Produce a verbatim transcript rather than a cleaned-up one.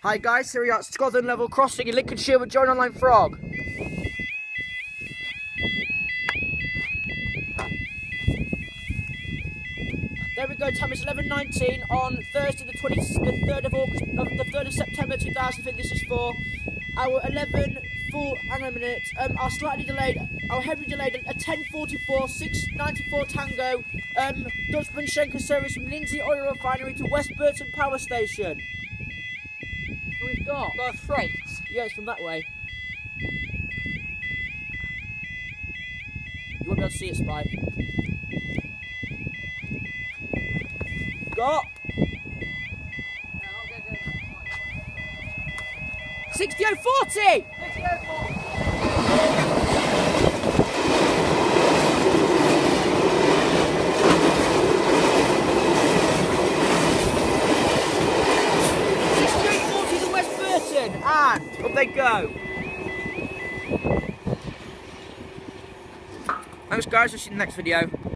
Hi guys, here we are at Scotland Level Crossing in Lincolnshire with Join Online Frog. There we go, time is eleven nineteen on Thursday the twenty the third of August of the third of September two thousand. I think this is for our eleven full hang on a minute. Um our slightly delayed our heavily delayed a ten forty-four six ninety-four Tango um Dutchman Schenker service from Lindsay Oil Refinery to West Burton Power Station. We've got Got a freight. Yeah, it's from that way. You won't be able to see it, Spike. Got sixty oh forty! sixty-eight forty to West Burton, and up they go. Thanks guys, we'll see you in the next video.